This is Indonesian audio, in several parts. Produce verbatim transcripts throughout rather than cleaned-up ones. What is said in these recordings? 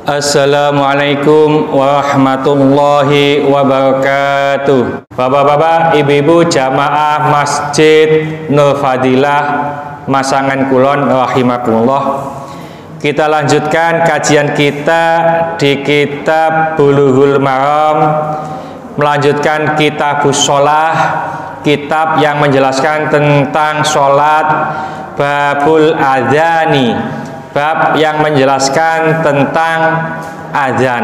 Assalamualaikum warahmatullahi wabarakatuh. Bapak-bapak, ibu-ibu jamaah Masjid Nur Fadilah Masangan Kulon rahimakumullah. Kita lanjutkan kajian kita di kitab Bulughul Maram, melanjutkan kitabus sholah, kitab yang menjelaskan tentang sholat, babul adzani, bab yang menjelaskan tentang azan.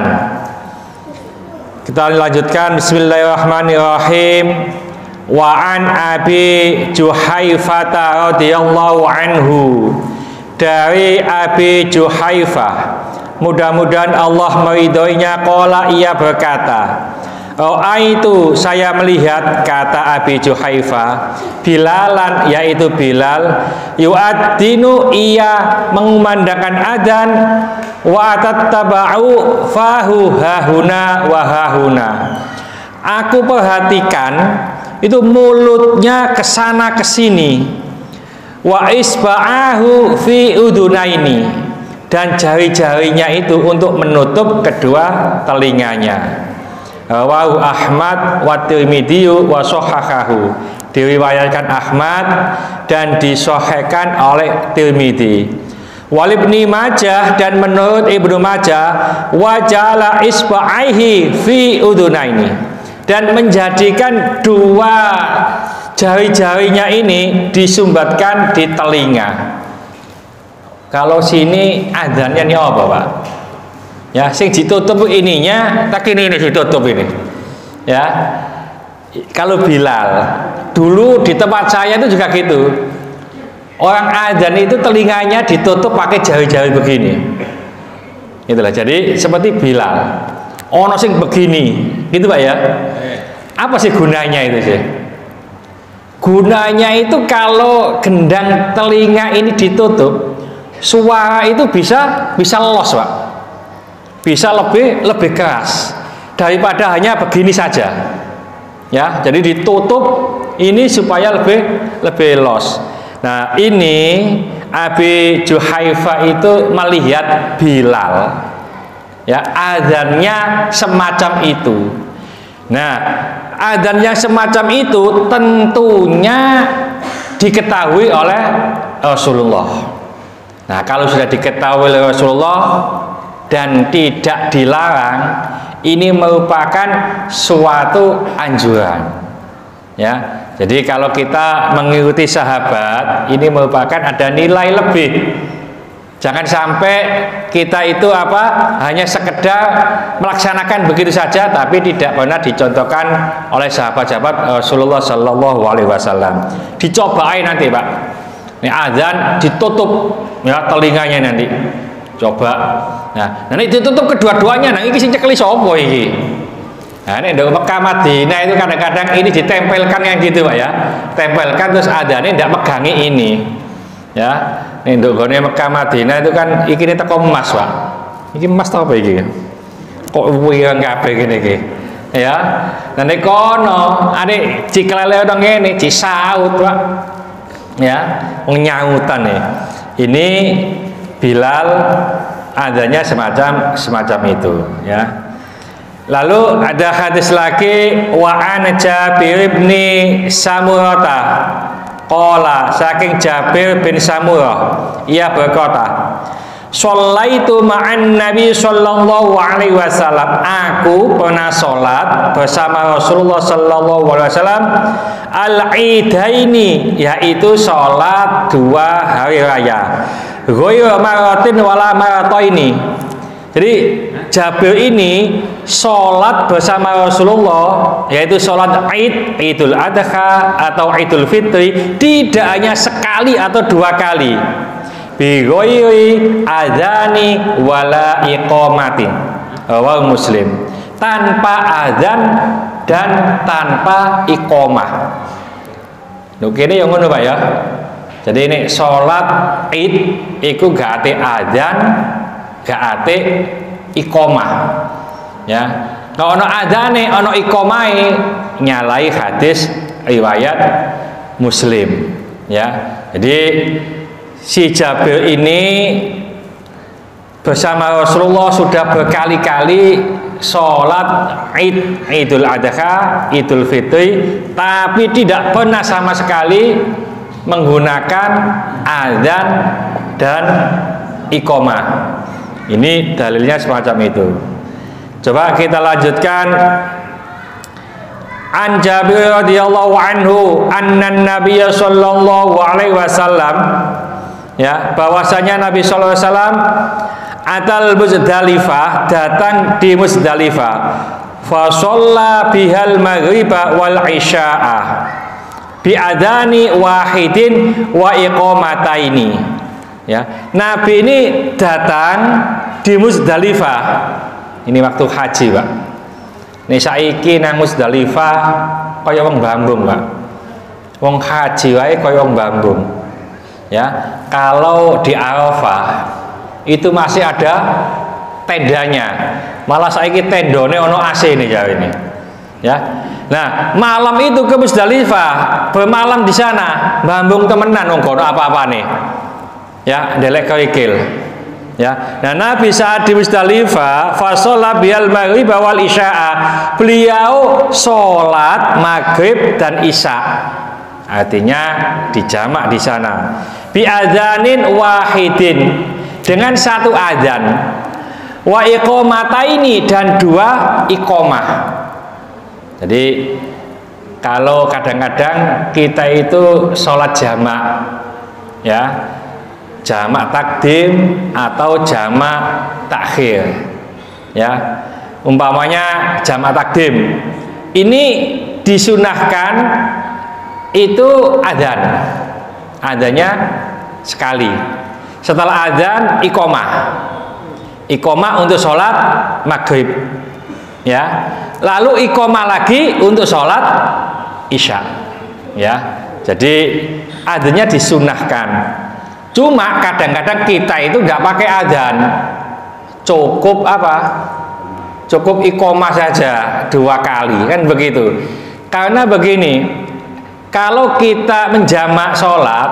Kita lanjutkan. Bismillahirrahmanirrahim. Wa an Abi Juhaifah radhiyallahu anhu, dari Abi Juhaifah, mudah-mudahan Allah meridhoinya, qala, ia berkata, oh itu saya melihat, kata Abi Juhaifah, Bilalan, yaitu Bilal, yu'addinu, ia mengumandangkan adzan, wa tattaba'u fahu hahuna wa hahuna, aku perhatikan itu mulutnya kesana kesini, wa isba'ahu fi udunaini, dan jari-jarinya itu untuk menutup kedua telinganya. Rawahu Ahmad wa Tirmidzi wa shahhahahu, diriwayatkan Ahmad dan disahihkan oleh Tirmidzi. Wal Ibnu Majah, dan menurut Ibnu Majah, wa ja'ala isba'aihi fi udunaini, dan menjadikan dua jari-jarinya ini disumbatkan di telinga. Kalau sini adzannya ini apa, Pak? Ya, sing ditutup ininya, tak ini ini ditutup ini. Ya, kalau Bilal dulu di tempat saya itu juga gitu. Orang adzan itu telinganya ditutup pakai jari-jari begini. Itulah. Jadi seperti Bilal. Ono sing begini, gitu Pak ya. Apa sih gunanya itu sih? Gunanya itu kalau gendang telinga ini ditutup, suara itu bisa bisa los, Pak. Bisa lebih lebih keras daripada hanya begini saja, ya. Jadi ditutup ini supaya lebih lebih los. Nah, ini Abi Juhaifah itu melihat Bilal, ya, adzannya semacam itu. Nah, adzan yang semacam itu tentunya diketahui oleh Rasulullah. Nah, kalau sudah diketahui oleh Rasulullah dan tidak dilarang, ini merupakan suatu anjuran, ya. Jadi kalau kita mengikuti sahabat, ini merupakan ada nilai lebih. Jangan sampai kita itu apa, hanya sekedar melaksanakan begitu saja, tapi tidak pernah dicontohkan oleh sahabat-sahabat Rasulullah Shallallahu Alaihi Wasallam. Dicobain nanti, Pak. Ini azan ditutup, ya, telinganya nanti. Coba. Nah, nanti ditutup kedua-duanya. Nah, ini sing cekeli sapa iki? Nah, ini di Mekah Madinah itu kadang-kadang ini ditempelkan yang gitu, Pak ya. Tempelkan terus adane ndak megangi ini. Ya. Nih ndok gone Mekah Madinah itu kan iki ini teko emas, Pak. Iki emas ta apa iki? Kok wirang kabeh ngene iki. Ya. Nanti kono ade ciklele ono ngene, cisaut, Pak. Ya, nyautan nih. Ini Bilal adanya semacam semacam itu, ya. Lalu ada hadis lagi, wa an Jabir bin Samurata, qala, saking Jabir bin Samurah, ia berkata, shallaitu ma'an Nabi sallallahu alaihi wasallam, aku pernah salat bersama Rasulullah sallallahu alaihi wasallam al-idaini, yaitu salat dua hari raya. Ghayra maratin wala marataini. Jadi Jabir ini sholat bersama Rasulullah, yaitu sholat Id, Idul Adha atau Idul Fitri, tidak hanya sekali atau dua kali. Bi ghairi adzani wala iqamatin. Rawahu Muslim. Tanpa adzan dan tanpa iqamah. Lho kene yang ngono, Pak ya. Jadi ini sholat Id itu gak ate adzan, gak ate iqomah, ya. Kalau ono adzane, ono iqomai, nyalai hadis riwayat Muslim, ya. Jadi si Jabir ini bersama Rasulullah sudah berkali-kali sholat Id, Idul Adha, Idul Fitri, tapi tidak pernah sama sekali menggunakan azan dan iqamah. Ini dalilnya semacam itu. Coba kita lanjutkan. An Jabir radhiyallahu anhu anna Nabiy sallallahu alaihi wasallam, ya, bahwasanya Nabi sallallahu alaihi wasallam atal Muzdalifah, datang di Muzdalifah, fa shalla bihal maghriba wal isya'a bi adani wahidin wa iqamataini. Ya, Nabi ini datang di Muzdalifah. Ini waktu haji, Pak. Nih saiki nang Muzdalifah kaya wong Bambung, Pak. Wong haji wae kaya wong Bambung. Ya, kalau di Arafah itu masih ada tendanya. Malah saiki tendone ono A C nih jauh ini. Ya. Nah, malam itu ke Muzdalifah, bermalam di sana, Bambung temenan wong kono apa-apane. Ya, ndelek kawikil. Ya, nah Nabi saat di Muzdalifah fasola bihal maghrib wal isya'a, beliau sholat maghrib dan isya, artinya dijamak di sana, bi adzanin wahidin, dengan satu adzan, wa iqamataini, dan dua iqamah. Jadi kalau kadang-kadang kita itu sholat jamak, ya, jamak takdim atau jamak takhir, ya, umpamanya jamak takdim ini disunahkan itu adzan, adzannya sekali, setelah adzan iqamah, iqamah untuk sholat maghrib, ya, lalu iqamah lagi untuk sholat isya, ya. Jadi adzannya disunahkan. Cuma kadang-kadang kita itu nggak pakai adzan, cukup apa? Cukup iqamah saja dua kali, kan begitu. Karena begini, kalau kita menjamak sholat,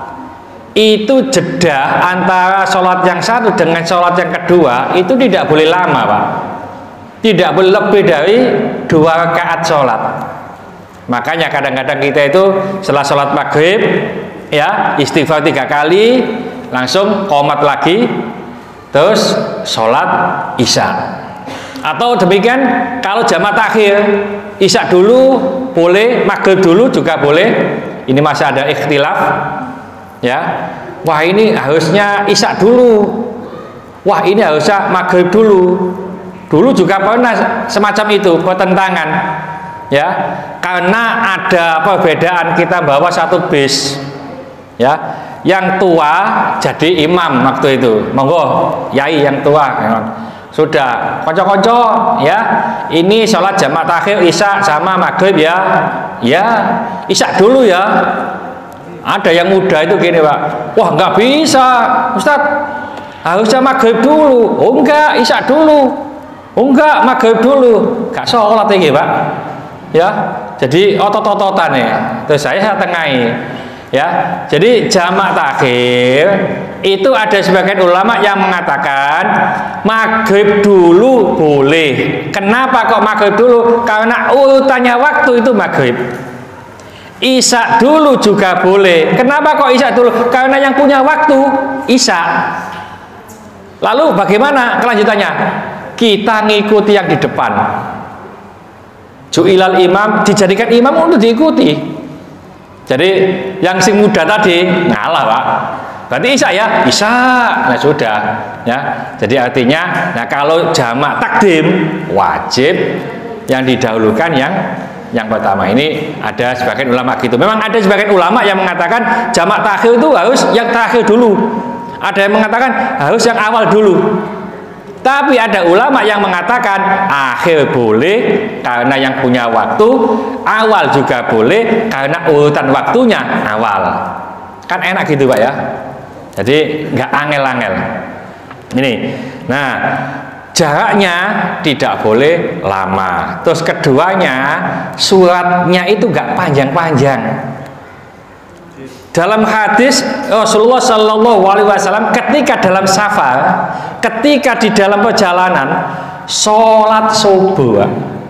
itu jeda antara sholat yang satu dengan sholat yang kedua itu tidak boleh lama, Pak. Tidak boleh lebih dari dua rakaat sholat. Makanya kadang-kadang kita itu setelah sholat maghrib, ya, istighfar tiga kali, langsung qomat lagi, terus sholat isya. Atau demikian kalau jamak takhir, isya dulu boleh, maghrib dulu juga boleh. Ini masih ada ikhtilaf, ya. Wah, ini harusnya isya dulu, wah ini harusnya maghrib dulu. Dulu juga pernah semacam itu, pertentangan, ya, karena ada perbedaan kita bawa satu bis, ya, yang tua jadi imam waktu itu, monggo yai yang tua, sudah konco-konco, ya, ini sholat jamak takhir isya sama maghrib, ya, ya, isya dulu, ya. Ada yang muda itu gini, Pak, wah nggak bisa Ustadz, harusnya maghrib dulu. Oh enggak, isya dulu. Oh enggak, maghrib dulu. Gak sholat ini, Pak, ya. Jadi otot-ototan ya. Terus saya, saya tengahi, ya. Jadi jamak takhir itu ada sebagian ulama yang mengatakan maghrib dulu boleh. Kenapa kok maghrib dulu? Karena urutannya waktu itu maghrib. Isya dulu juga boleh. Kenapa kok isya dulu? Karena yang punya waktu isya. Lalu bagaimana kelanjutannya? Kita ngikuti yang di depan. Ju'ilal imam, dijadikan imam untuk diikuti. Jadi yang si muda tadi ngalah, Pak. Berarti isya, ya, isya. Nah sudah, ya. Jadi artinya, nah kalau jamak takdim wajib yang didahulukan yang yang pertama. Ini ada sebagian ulama gitu. Memang ada sebagian ulama yang mengatakan jamak takhir itu harus yang terakhir dulu. Ada yang mengatakan harus yang awal dulu. Tapi ada ulama yang mengatakan akhir boleh karena yang punya waktu, awal juga boleh karena urutan waktunya awal. Kan enak gitu, Pak, ya. Jadi nggak angel-angel. Ini. Nah, jaraknya tidak boleh lama. Terus keduanya, suratnya itu nggak panjang-panjang. dalam hadis Rasulullah Shallallahu Alaihi Wasallam ketika dalam safar, ketika di dalam perjalanan sholat subuh,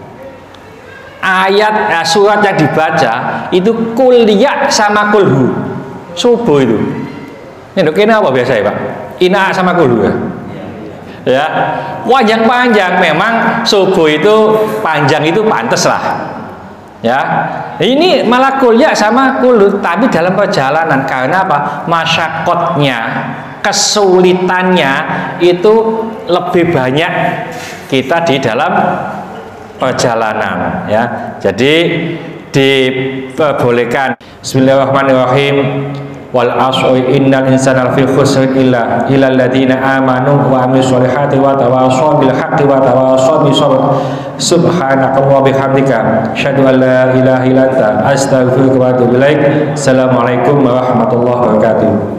ayat eh, surat yang dibaca itu kuliah sama kulhu subuh itu. Ini kena apa biasa ya Pak? Ina sama kulhu ya. Ya, panjang-panjang memang subuh itu panjang itu pantas lah. Ya, ini malah kuliah sama kulhu, tapi dalam perjalanan karena apa? Masyakotnya, kesulitannya itu lebih banyak kita di dalam perjalanan. Ya, jadi diperbolehkan. Bismillahirrahmanirrahim. Wal asri innal insana lafi khusr illa illal ladzina amanu wa amilus solihati wa tawassaw bil haqqi wa tawassaw bis sabr. Subhanaka wa bihamdika asyhadu an la ilaha illa anta astaghfiruka wa atubu ilaik. Assalamualaikum warahmatullahi wabarakatuh.